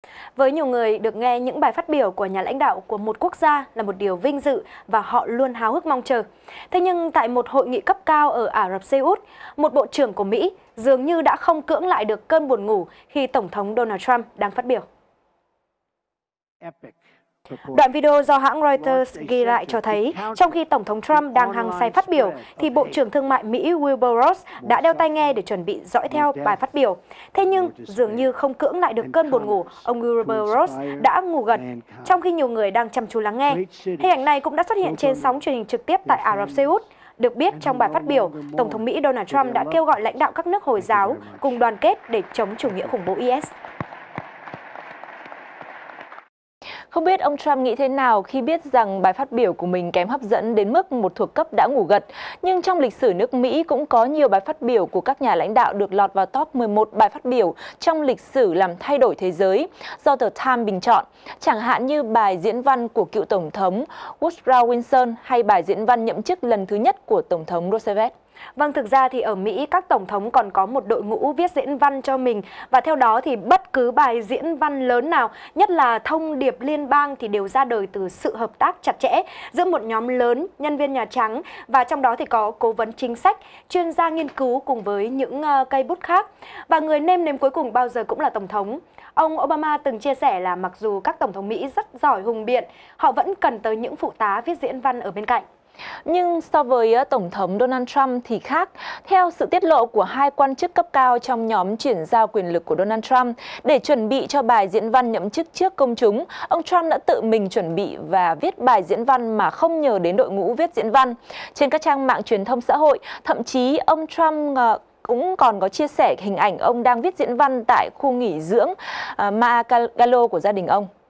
Với nhiều người, được nghe những bài phát biểu của nhà lãnh đạo của một quốc gia là một điều vinh dự và họ luôn háo hức mong chờ. Thế nhưng tại một hội nghị cấp cao ở Ả Rập Xê Út, một bộ trưởng của Mỹ dường như đã không cưỡng lại được cơn buồn ngủ khi Tổng thống Donald Trump đang phát biểu. Đoạn video do hãng Reuters ghi lại cho thấy, trong khi Tổng thống Trump đang hăng say phát biểu, thì Bộ trưởng Thương mại Mỹ Wilbur Ross đã đeo tai nghe để chuẩn bị dõi theo bài phát biểu. Thế nhưng, dường như không cưỡng lại được cơn buồn ngủ, ông Wilbur Ross đã ngủ gật, trong khi nhiều người đang chăm chú lắng nghe. Hình ảnh này cũng đã xuất hiện trên sóng truyền hình trực tiếp tại Ả Rập Xê Út. Được biết, trong bài phát biểu, Tổng thống Mỹ Donald Trump đã kêu gọi lãnh đạo các nước Hồi giáo cùng đoàn kết để chống chủ nghĩa khủng bố IS. Không biết ông Trump nghĩ thế nào khi biết rằng bài phát biểu của mình kém hấp dẫn đến mức một thuộc cấp đã ngủ gật. Nhưng trong lịch sử nước Mỹ cũng có nhiều bài phát biểu của các nhà lãnh đạo được lọt vào top 11 bài phát biểu trong lịch sử làm thay đổi thế giới do The Times bình chọn. Chẳng hạn như bài diễn văn của cựu Tổng thống Woodrow Wilson hay bài diễn văn nhậm chức lần thứ nhất của Tổng thống Roosevelt. Vâng, thực ra thì ở Mỹ các tổng thống còn có một đội ngũ viết diễn văn cho mình, và theo đó thì bất cứ bài diễn văn lớn nào, nhất là thông điệp liên bang, thì đều ra đời từ sự hợp tác chặt chẽ giữa một nhóm lớn nhân viên Nhà Trắng, và trong đó thì có cố vấn chính sách, chuyên gia nghiên cứu cùng với những cây bút khác. Và người nêm nếm cuối cùng bao giờ cũng là Tổng thống. Ông Obama từng chia sẻ là mặc dù các tổng thống Mỹ rất giỏi hùng biện, họ vẫn cần tới những phụ tá viết diễn văn ở bên cạnh. Nhưng so với Tổng thống Donald Trump thì khác. Theo sự tiết lộ của hai quan chức cấp cao trong nhóm chuyển giao quyền lực của Donald Trump, để chuẩn bị cho bài diễn văn nhậm chức trước công chúng, ông Trump đã tự mình chuẩn bị và viết bài diễn văn mà không nhờ đến đội ngũ viết diễn văn. Trên các trang mạng truyền thông xã hội, thậm chí ông Trump cũng còn có chia sẻ hình ảnh ông đang viết diễn văn tại khu nghỉ dưỡng Mar-a-Lago của gia đình ông.